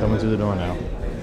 Coming through the door now.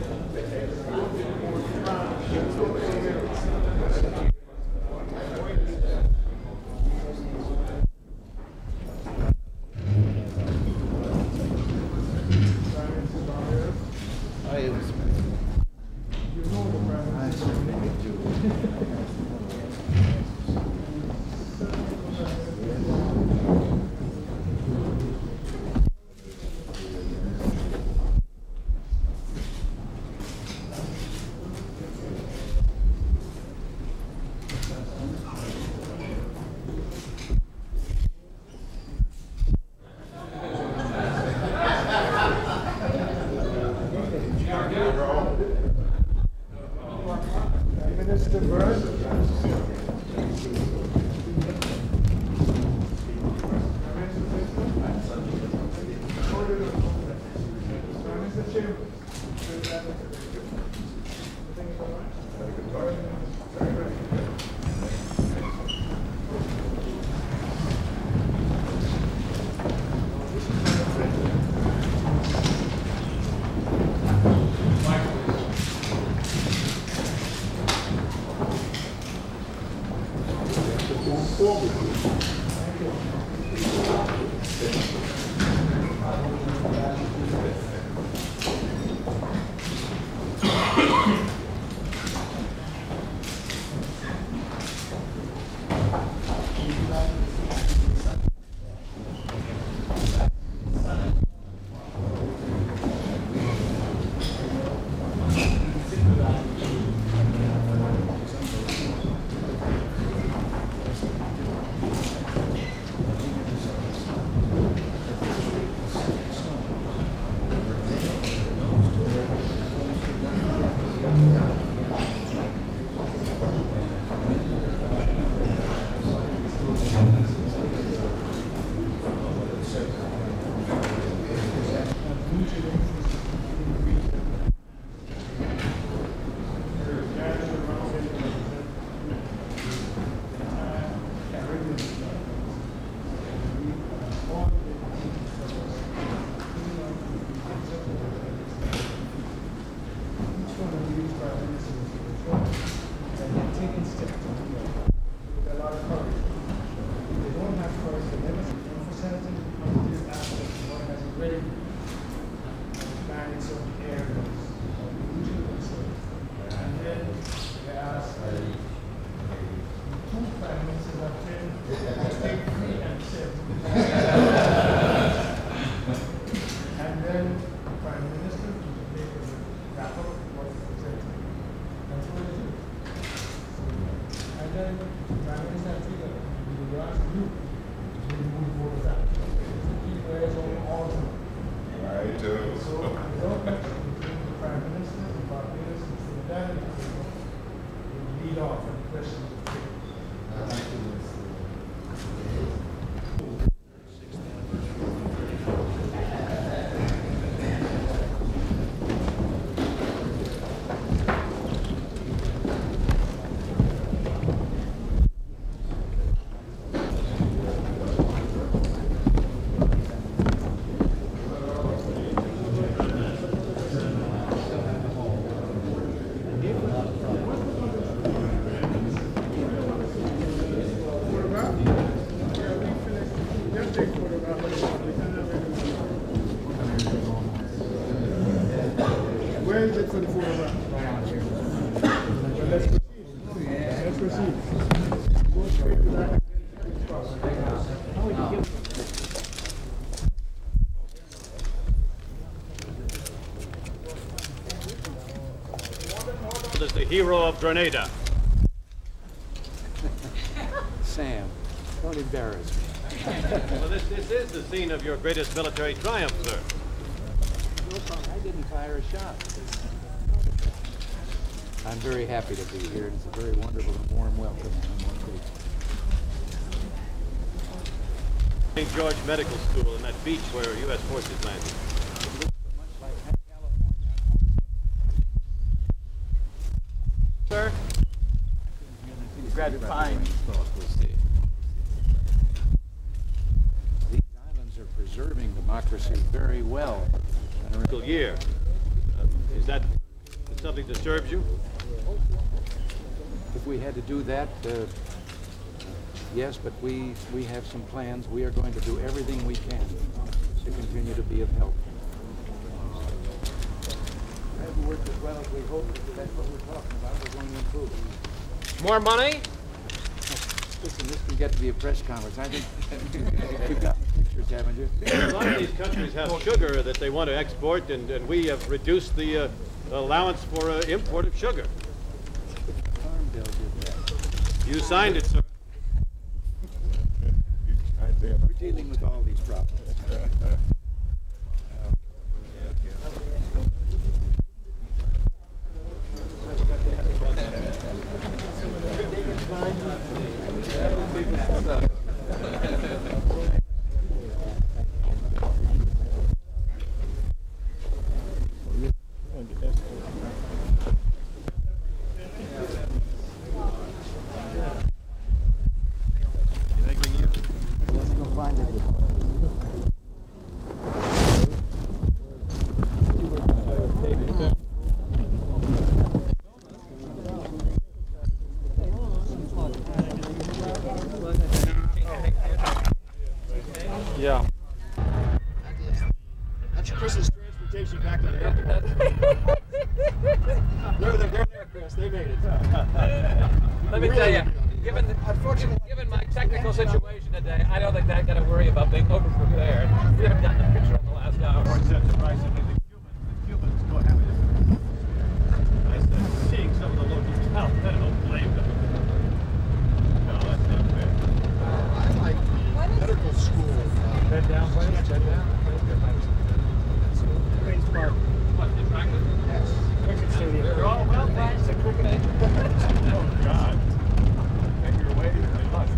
Is the hero of Grenada. Sam, don't embarrass me. Well, this is the scene of your greatest military triumph, sir. I didn't fire a shot. I'm very happy to be here. It's a very wonderful and warm welcome. St. George Medical School and that beach where U.S. forces landed. Sir? Gratifying. These islands are preserving democracy very well. Year. that something disturbs you? If we had to do that, yes, but we have some plans. We are going to do everything we can to continue to be of help. I haven't worked as well as we hoped, but that's what we're talking about. We're going to improve. More money? Listen, this can get to be a press conference. I think you've got pictures, haven't you? A lot of these countries have sugar that they want to export, and we have reduced the allowance for import of sugar. Farm bill did that. You signed it, sir. We're dealing with all these problems. Yeah. That's Chris's transportation back to the airport. They're there, Chris. They made it. Let me tell you, given my technical situation today, I don't think I got to worry about being over-prepared. We haven't gotten a picture in the last hour. The Cubans go have it. I said, seeing some of the locals out, I don't blame them. No, that's not fair. I like medical school. Bed down, please. Bed down. Queen's Park. What, in practice? Yes. Cricket stadium. They're all wealthy. It's a cricket. Oh, God. And you're waiting for lunch.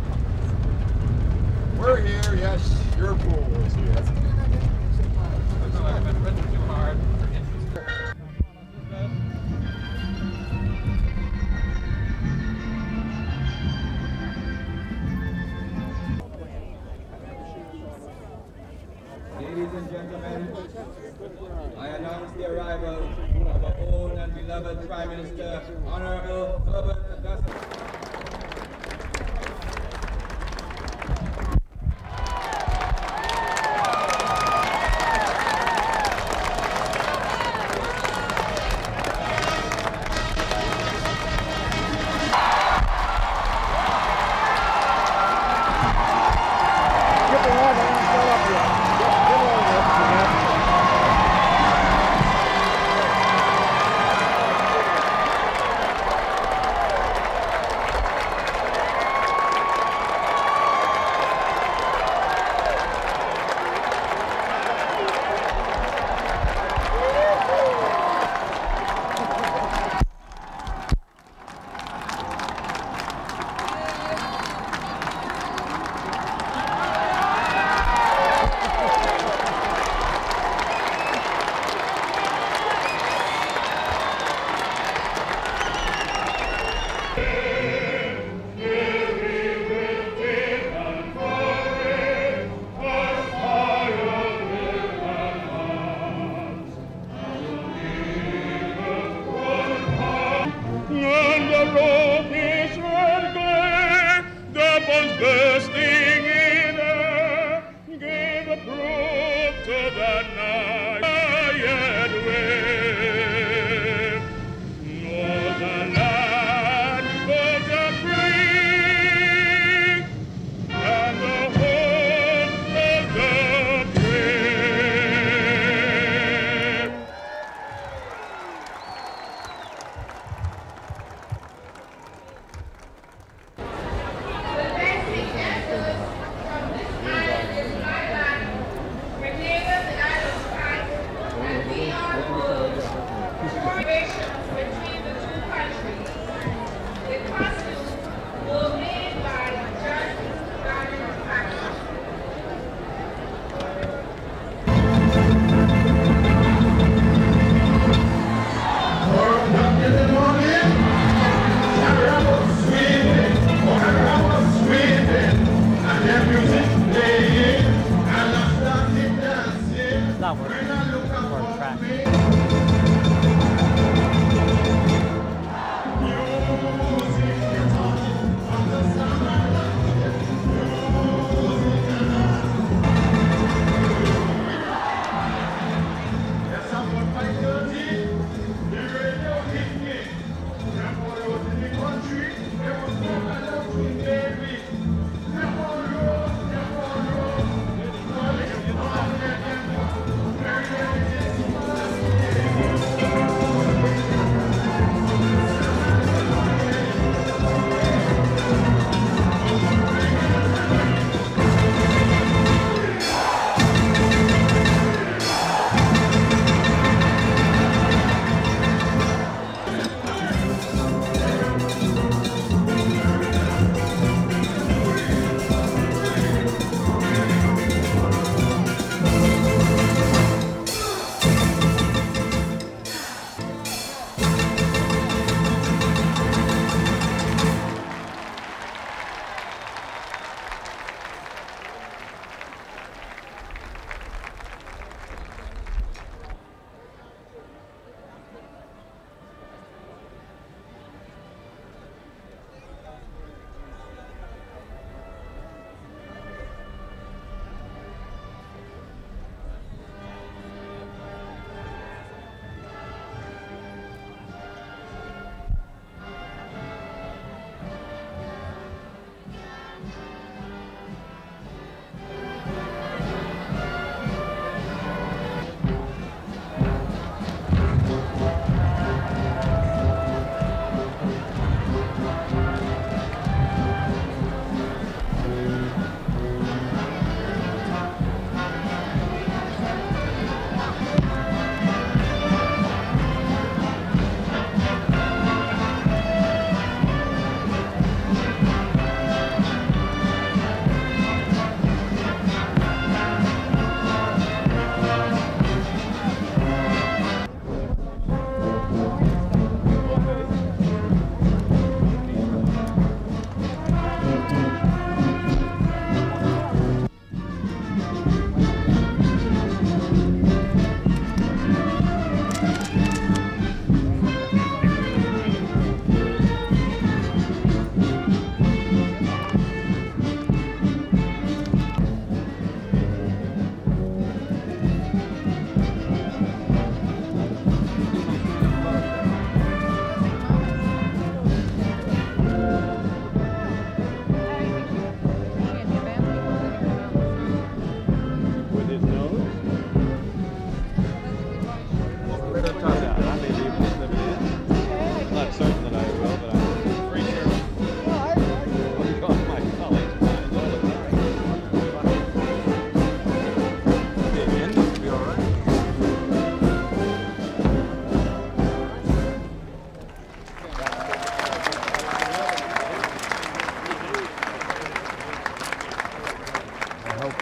We're here. Yes, your pool is here. I've been written too hard for interest.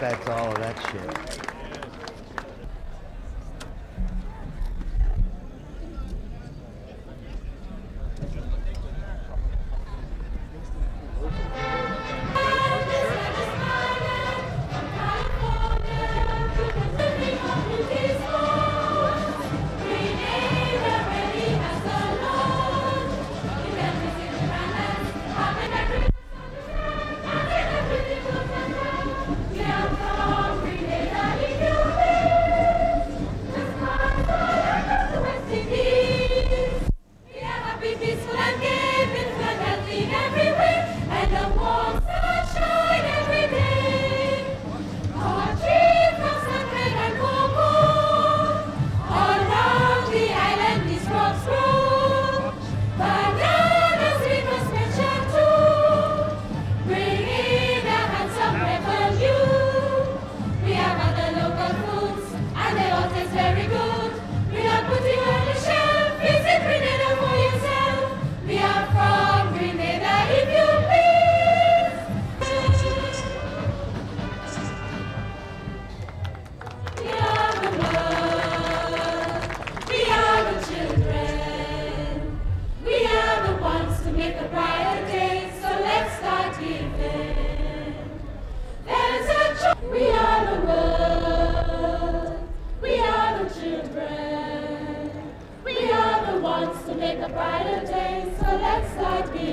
that's all of that shit. To make a brighter day, so let's start giving.